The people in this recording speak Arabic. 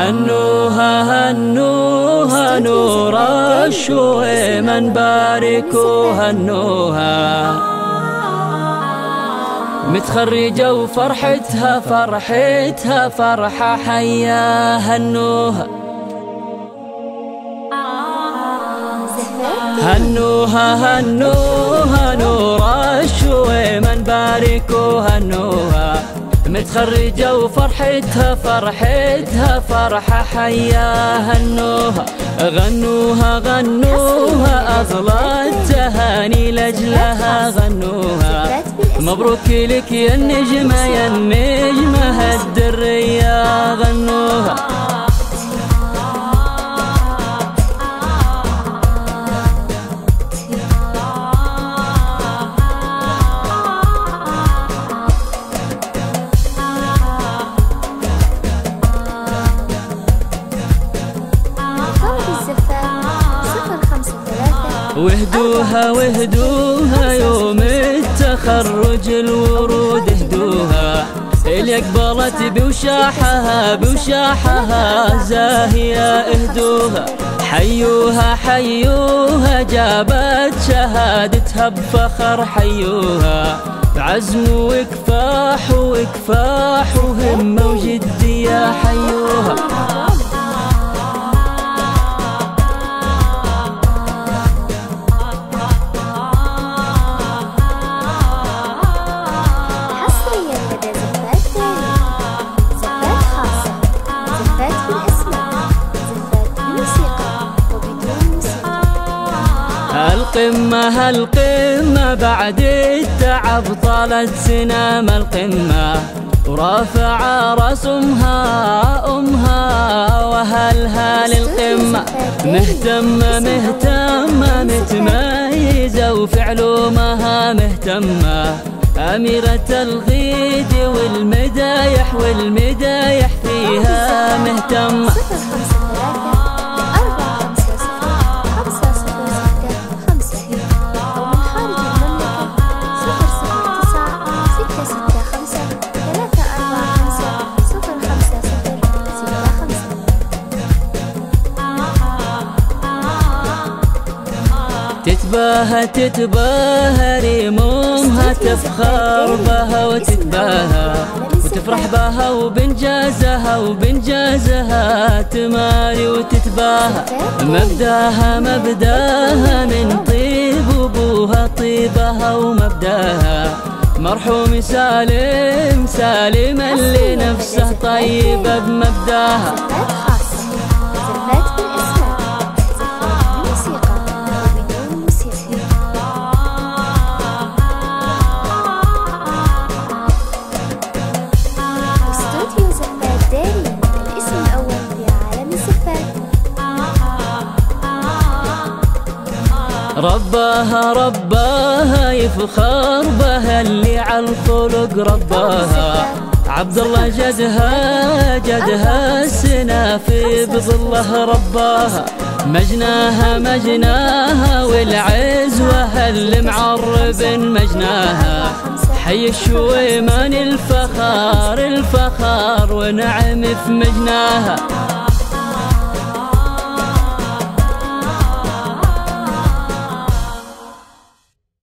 هنوها هنوها نور الشويمن باركوا هنوها، متخرجة وفرحتها فرحتها فرحة حيا هنوها. هنوها هنوها نور الشويمن باركوا هنوها، متخرجة وفرحتها فرحتها فرحة حيا هنوها. غنوها غنوها أغلى التهاني لأجلها غنوها، مبروك لك يا النجمة يا النجمة الدرية غنوها. وهدوها وهدوها يوم التخرج الورود هدوها، اللي اقبلت بوشاحها بوشاحها زاهية اهدوها. حيوها حيوها جابت شهادتها بفخر حيوها، بعزم وكفاح وكفاح وهمة وجدية حيوها. القمة القمة بعد التعب طالت سنام القمة، ورافع راس أمها وهلها للقمة. مهتمة مهتمة متميزة وفي علومها مهتمة، أميرة الغيد والمدايح والمدايح فيها مهتمة. تتباهى تتباهى ريمومها، تفخر بها وتتباهى وتفرح بها وبنجازها وبنجازها تماري وتتباهى. مبداها مبداها من طيب أبوها طيبها ومبداها، مرحوم سالم سالم اللي نفسه طيبة بمبداها. رباها رباها يفخر بها اللي عالخلق رباها، عبد الله جدها جدها السنافي بظله رباها. مجناها مجناها والعزوة اللي معرب مجناها، حي الشويمان الفخار الفخار ونعم في مجناها.